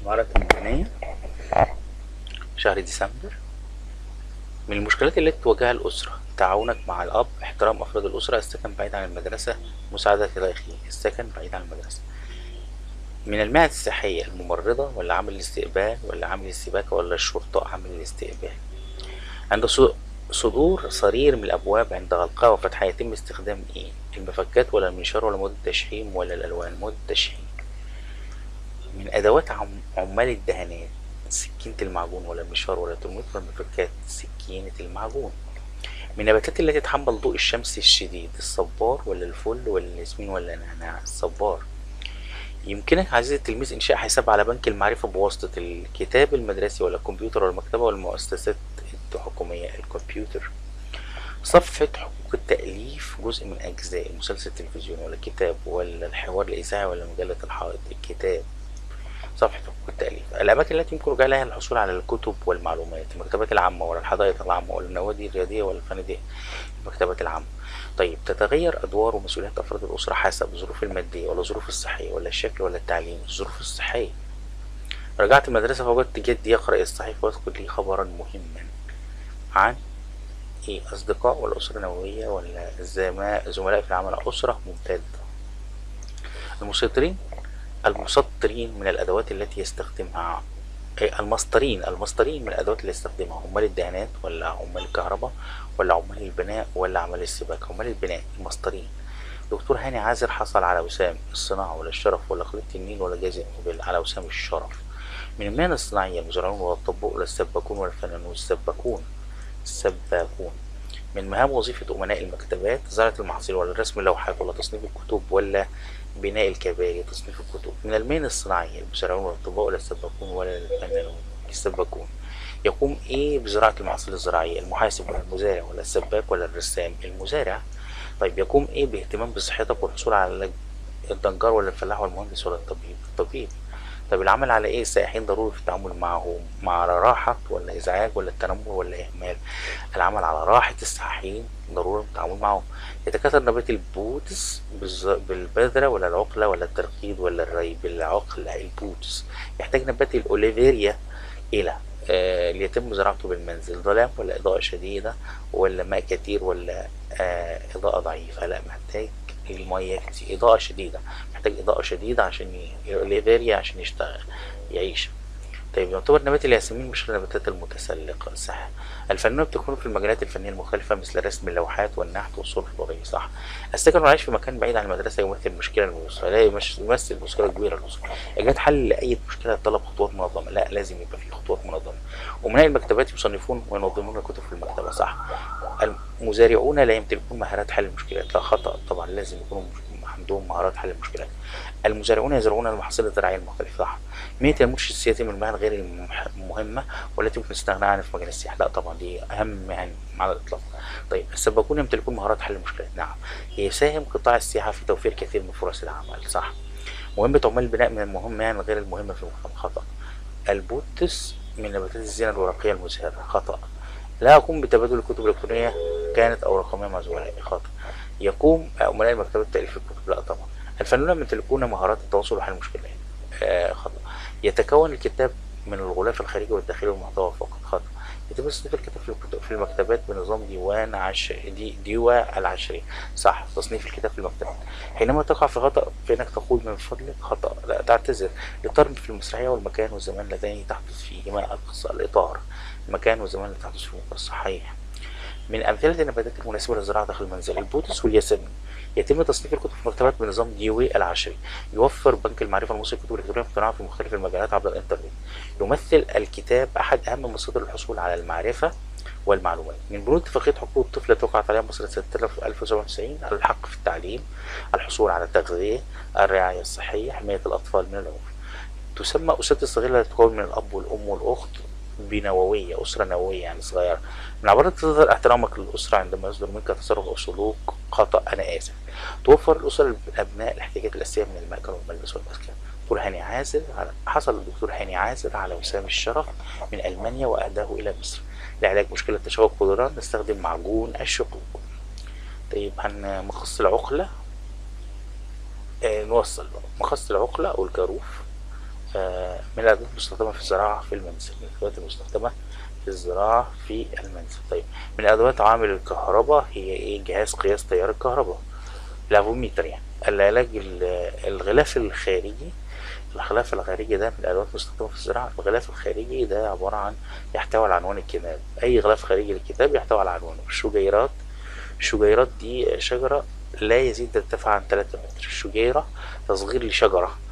المهارات المهنية شهر ديسمبر. من المشكلات التي تواجهها الأسرة: تعاونك مع الأب، احترام أفراد الأسرة، السكن بعيد عن المدرسة، مساعدة الأخير، السكن بعيد عن المدرسة. من المهن الصحية: الممرضة ولا عامل الاستقبال ولا عامل السباكة ولا الشرطة عامل الاستقبال. عند صدور صرير من الأبواب عند غلقها وفتحها يتم استخدام إيه؟ المفكات ولا المنشار ولا مادة التشحيم ولا الألوان؟ مادة التشحيم. من أدوات عمال الدهانات: سكينة المعجون ولا المنشار ولا الترميمتر ولا المفكات؟ سكينة المعجون. من النباتات التي تتحمل ضوء الشمس الشديد: الصبار ولا الفل ولا الياسمين ولا النعناع؟ الصبار. يمكنك عزيزي التلميذ إنشاء حساب على بنك المعرفة بواسطة الكتاب المدرسي ولا الكمبيوتر ولا المكتبة ولا المؤسسات الحكومية؟ الكمبيوتر. صفحة حقوق التأليف جزء من أجزاء المسلسل التلفزيوني ولا الكتاب ولا الحوار الإذاعي ولا مجلة الحائط؟ الكتاب. صفحة حقوق التأليف. الأماكن التي يمكن رجوع لها للحصول على الكتب والمعلومات: المكتبات العامة ولا الحدائق العامة ولا النوادي الرياضية ولا الفنادق؟ المكتبات العامة. طيب، تتغير أدوار ومسؤوليات أفراد الأسرة حسب الظروف المادية ولا الظروف الصحية ولا الشكل ولا التعليم؟ الظروف الصحية. رجعت المدرسة فوجدت جدي يقرأ الصحيفة ويذكر لي خبرا مهما عن إيه؟ أصدقاء ولا أسرة نووية ولا زملاء في العمل؟ أسرة ممتازة. المسيطرين المسطرين من الأدوات التي يستخدمها المسطرين من الأدوات اللي يستخدمها: عمال الدهانات ولا عمال الكهرباء ولا عمال البناء ولا عمال السباكة؟ عمال البناء، المسطرين. دكتور هاني عازر حصل على وسام الصناعة ولا الشرف ولا خلية النيل ولا جائزة نوبل؟ على وسام الشرف. من المهن الصناعية: المزارعون ولا الطباء ولا السباكون ولا الفنانون؟ السباكون. من مهام وظيفة أمناء المكتبات: زراعة المحاصيل ولا رسم اللوحات ولا تصنيف الكتب ولا بناء الكباري؟ تصنيف الكتب. من المهن الصناعية: المزارعون ولا الطباء ولا السباكون ولا الفنانون؟ السباكون. يقوم إيه بزراعة المحاصيل الزراعية: المحاسب ولا المزارع ولا السباك ولا الرسام؟ المزارع. طيب، يقوم إيه باهتمام بصحتك والحصول على علاج: النجار ولا الفلاح ولا المهندس ولا الطبيب؟ الطبيب. طب العمل على ايه السائحين ضروري في التعامل معهم: مع راحة ولا ازعاج ولا التنمر ولا اهمال؟ العمل على راحة السائحين ضروري في التعامل معهم. يتكاثر نبات البوتس بالبذرة ولا العقلة ولا الترقيد ولا الري؟ بالعقلة، البوتس. يحتاج نبات الأوليفيريا إلى ليتم زراعته بالمنزل: ظلام ولا إضاءة شديدة ولا ماء كتير ولا إضاءة ضعيفة؟ لا، محتاج المية كتير، إضاءة شديدة. محتاج إضاءة شديدة عشان الأوليفيريا عشان يشتغل يعيش. طيب، يعتبر نبات الياسمين مش النباتات المتسلقة، صح. الفنون بتكون في المجالات الفنية المختلفة مثل رسم اللوحات والنحت والصور الفضائية، صح. السكن والعيش في مكان بعيد عن المدرسة يمثل مشكلة للأسرة، لا يمثل مشكلة كبيرة للأسرة. إيجاد حل لأي مشكلة يتطلب خطوات منظمة، لا، لازم يبقى في خطوات منظمة. أمناء المكتبات يصنفون وينظمون الكتب في المكتبة، صح. المزارعون لا يمتلكون مهارات حل المشكلات، لا، خطأ طبعا، لازم يكونوا عندهم مهارات حل المشكلات. المزارعون يزرعون المحاصيل الزراعية المختلفة، صح. مهنة المرشد السياسي من المهن غير المهمة والتي يمكن الاستغناء عنها في مجال السياحة، لا طبعا، دي أهم مهن على الإطلاق. طيب، السباكون يمتلكون مهارات حل المشكلات، نعم. يساهم قطاع السياحة في توفير كثير من فرص العمل، صح. مهمة عمال البناء من المهام غير المهمة في المجتمع، خطأ. البوتس من نباتات الزينة الورقية المزهرة، خطأ. لا أقوم بتبادل الكتب الإلكترونية كانت أو رقمية مع زملائي، خطأ. يقوم أمناء المكتبات بتأليف الكتب، لا طبعا. الفنانون يمتلكون مهارات التواصل وحل المشكلات، خطأ. يتكون الكتاب من الغلاف الخارجي والداخلي والمحتوى فقط، خطأ. يتم تصنيف الكتاب في المكتبات بنظام ديوان ديوى العشري، صح. تصنيف الكتاب في المكتبات. حينما تقع في خطأ فإنك تقول من فضلك خطأ، لا تعتذر. الطرد في المسرحية والمكان والزمان اللذين تحدث فيهما القصة: الإطار، المكان والزمان اللي تحدث فيهما القصة، صحيح. من أمثلة النباتات المناسبة للزراعة داخل المنزل: البوتس والياسمين. يتم تصنيف الكتب في المكتبات بنظام ديوي العشري. يوفر بنك المعرفة المصري كتب إلكترونية متنوعة في مختلف المجالات عبر الإنترنت. يمثل الكتاب أحد أهم مصادر الحصول على المعرفة والمعلومات. من بنود اتفاقية حقوق الطفل التي وقعت عليها مصر سنة 1997: الحق في التعليم، الحصول على التغذية، الرعاية الصحية، حماية الأطفال من العنف. تسمى أسرة الصغيرة التي تتكون من الأب والأم والأخت بنووية، أسرة نووية يعني صغيرة. من عبارات تظهر احترامك للأسرة عندما يصدر منك تصرف أو سلوك خطأ: أنا آسف. توفر الأسرة للأبناء الاحتياجات الأساسية من المأكل والملبس والمسكن. حصل الدكتور هاني عازر على وسام الشرف من ألمانيا وأهداه إلى مصر لعلاج مشكلة تشوه القدران. نستخدم معجون الشقوق. طيب، مخص العقلة. نوصل بقى مخص العقلة أو الجاروف من الأدوات المستخدمة في الزراعة في المنزل. من الأدوات المستخدمة في الزراعة في المنزل. طيب، من أدوات عوامل الكهرباء هي إيه؟ جهاز قياس تيار الكهرباء، الافوميتر يعني. العلاج الغلاف الخارجي. الغلاف الخارجي ده من الأدوات المستخدمة في الزراعة. الغلاف الخارجي ده عبارة عن يحتوي على عنوان الكتاب. أي غلاف خارجي للكتاب يحتوي على عنوانه. الشجيرات. الشجيرات دي شجرة لا يزيد ارتفاعها عن 3 متر. الشجيرة تصغير لشجرة،